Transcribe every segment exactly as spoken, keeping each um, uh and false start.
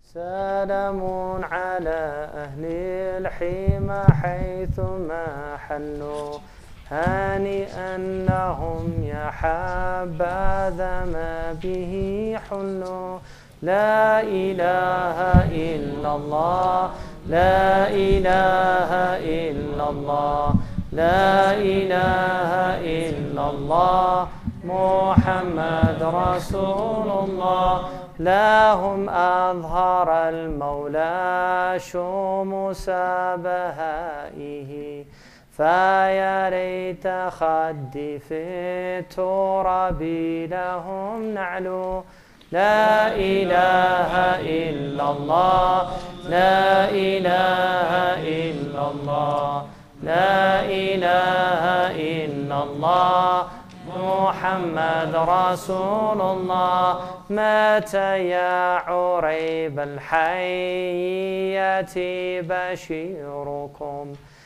سلام على أهل الحمى حيثما حلوا هانئا لهم يا حبذا ما به حلوا. لا إله إلا الله لا إله إلا الله لا إله إلا الله محمد رسول الله. لهم أظهر المولى شموس بهائه فيا ريت خدي في التراب لهم نعلو. لا إله إلا الله لا إله إلا الله لا إله إلا الله محمد رسول الله. متى يا عريب الحية بشيركم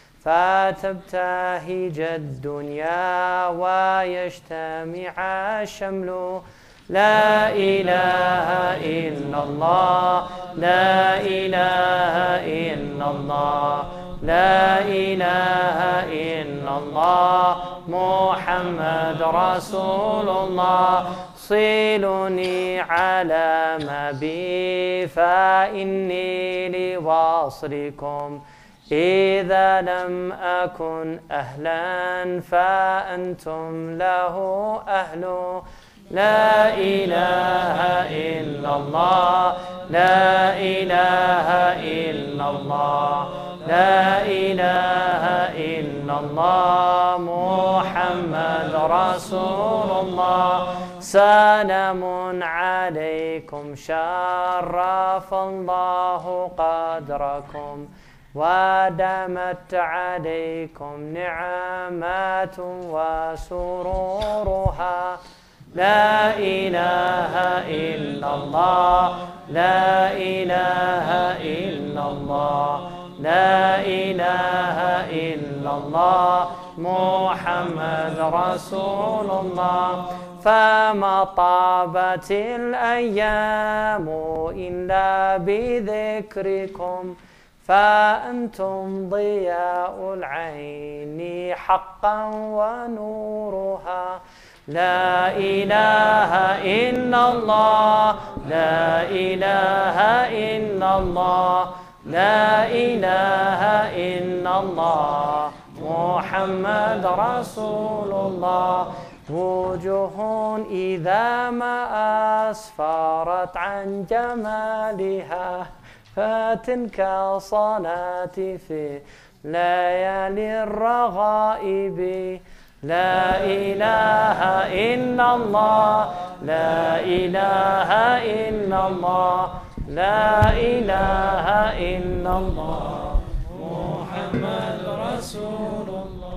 فتبتهج الدنيا ويجتمع الشمل. لا إله إلا الله لا إله إلا الله لا إله إلا الله محمد رسول الله. صلوني على ما بي فإني لوصلكم إذا لم أكن أهلا فأنتم له أهل. لا إله إلا الله لا إله إلا الله لا إله إلا الله محمد رسول الله. سلام عليكم شرف الله قدركم ودامت عليكم نعمات وسرورها. لا إله إلا الله لا إله إلا الله لا إله إلا الله محمد رسول الله. فما طابت الأيام إلا بذكركم فأنتم ضياء العين حقا ونورها. لا إله إلا الله لا إله إلا الله لا إله إلا الله محمد رسول الله. وجوه إذا ما أسفرت عن جمالها فتلك صلاة في ليالي الرغائب. لا إله إلا الله لا إله إلا الله لا إله إلا الله محمد رسول الله.